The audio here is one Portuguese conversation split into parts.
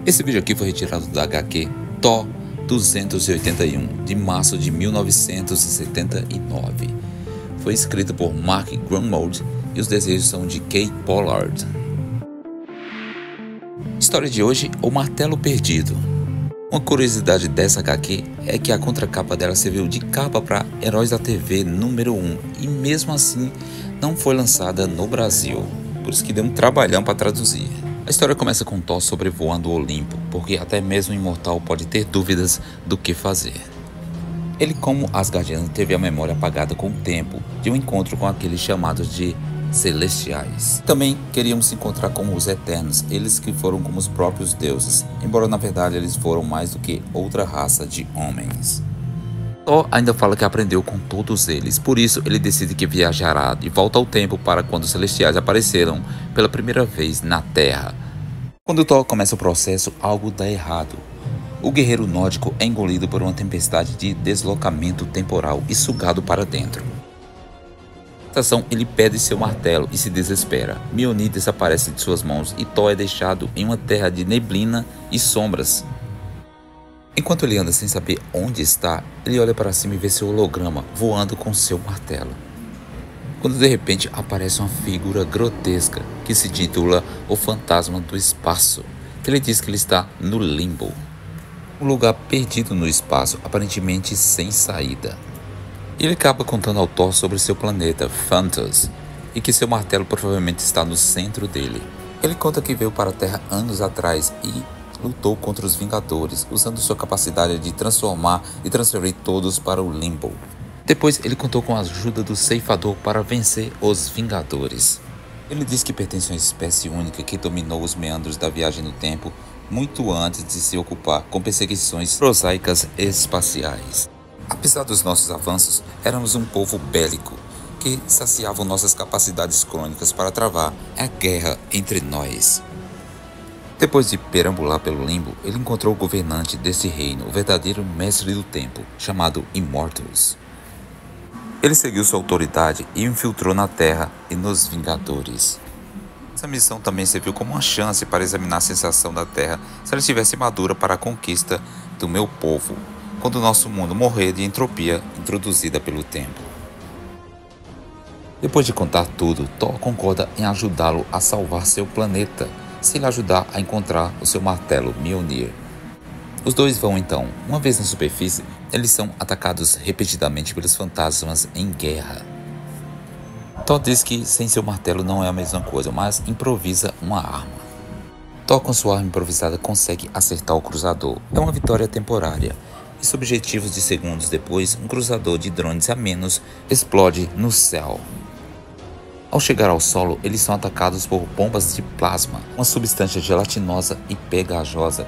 Esse vídeo aqui foi retirado da HQ Thor 281, de março de 1979. Foi escrito por Mark Gruenwald e os desenhos são de Kay Pollard. História de hoje: O Martelo Perdido. Uma curiosidade dessa HQ é que a contracapa dela serviu de capa para Heróis da TV número 1 e mesmo assim não foi lançada no Brasil, por isso que deu um trabalhão para traduzir. A história começa com Thor sobrevoando o Olimpo, porque até mesmo o imortal pode ter dúvidas do que fazer. Ele, como Asgardiano, teve a memória apagada com o tempo de um encontro com aqueles chamados de Celestiais. Também queriam se encontrar com os Eternos, eles que foram como os próprios deuses, embora na verdade eles foram mais do que outra raça de homens. Thor ainda fala que aprendeu com todos eles, por isso ele decide que viajará de volta ao tempo para quando os Celestiais apareceram pela primeira vez na Terra. Quando Thor começa o processo, algo dá errado. O guerreiro nórdico é engolido por uma tempestade de deslocamento temporal e sugado para dentro. Na estação, ele perde seu martelo e se desespera. Mjolnir desaparece de suas mãos e Thor é deixado em uma terra de neblina e sombras. Enquanto ele anda sem saber onde está, ele olha para cima e vê seu holograma voando com seu martelo. Quando de repente aparece uma figura grotesca que se titula o Fantasma do Espaço. Ele diz que ele está no Limbo, um lugar perdido no espaço, aparentemente sem saída. Ele acaba contando ao Thor sobre seu planeta, Phantos, e que seu martelo provavelmente está no centro dele. Ele conta que veio para a Terra anos atrás e lutou contra os Vingadores, usando sua capacidade de transformar e transferir todos para o Limbo. Depois ele contou com a ajuda do Ceifador para vencer os Vingadores. Ele diz que pertence a uma espécie única que dominou os meandros da viagem no tempo muito antes de se ocupar com perseguições prosaicas espaciais. Apesar dos nossos avanços, éramos um povo bélico que saciavam nossas capacidades crônicas para travar a guerra entre nós. Depois de perambular pelo Limbo, ele encontrou o governante desse reino, o verdadeiro mestre do tempo, chamado Immortus. Ele seguiu sua autoridade e infiltrou na Terra e nos Vingadores. Essa missão também serviu como uma chance para examinar a sensação da Terra se ela estivesse madura para a conquista do meu povo, quando o nosso mundo morrer de entropia introduzida pelo tempo. Depois de contar tudo, Thor concorda em ajudá-lo a salvar seu planeta, se ele ajudar a encontrar o seu martelo Mjolnir. Os dois vão então. Uma vez na superfície, eles são atacados repetidamente pelos fantasmas em guerra. Thor diz que sem seu martelo não é a mesma coisa, mas improvisa uma arma. Thor com sua arma improvisada consegue acertar o cruzador. É uma vitória temporária. E subjetivos de segundos depois, um cruzador de drones a menos explode no céu. Ao chegar ao solo, eles são atacados por bombas de plasma, uma substância gelatinosa e pegajosa.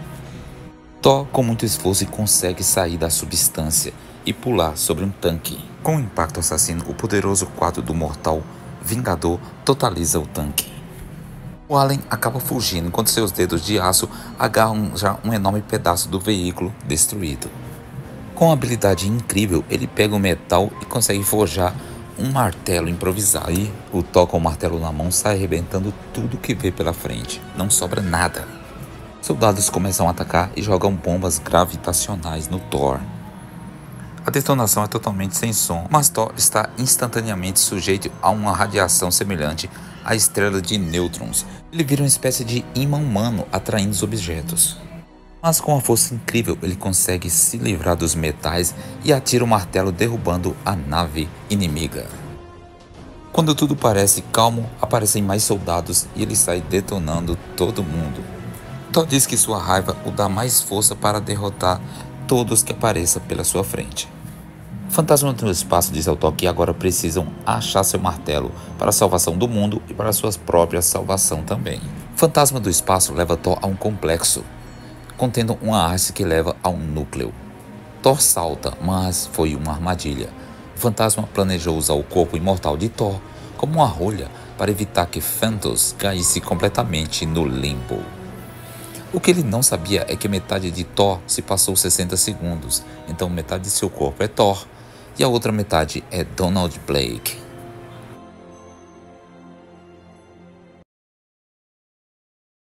Thor, com muito esforço, consegue sair da substância e pular sobre um tanque. Com o impacto assassino, o poderoso quadro do mortal Vingador totaliza o tanque. O Alien acaba fugindo enquanto seus dedos de aço agarram já um enorme pedaço do veículo destruído. Com uma habilidade incrível, ele pega o metal e consegue forjar um martelo improvisado. Aí, o Thor com o martelo na mão sai arrebentando tudo que vê pela frente. Não sobra nada. Soldados começam a atacar e jogam bombas gravitacionais no Thor. A detonação é totalmente sem som, mas Thor está instantaneamente sujeito a uma radiação semelhante à estrela de nêutrons. Ele vira uma espécie de imã humano atraindo os objetos. Mas com uma força incrível ele consegue se livrar dos metais e atira o martelo derrubando a nave inimiga. Quando tudo parece calmo, aparecem mais soldados e ele sai detonando todo mundo. Thor diz que sua raiva o dá mais força para derrotar todos que apareçam pela sua frente. O Fantasma do Espaço diz ao Thor que agora precisam achar seu martelo para a salvação do mundo e para sua própria salvação também. O Fantasma do Espaço leva Thor a um complexo, contendo uma haste que leva a um núcleo. Thor salta, mas foi uma armadilha. O fantasma planejou usar o corpo imortal de Thor como uma rolha para evitar que Phantos caísse completamente no Limbo. O que ele não sabia é que metade de Thor se passou 60 segundos, então metade de seu corpo é Thor e a outra metade é Donald Blake.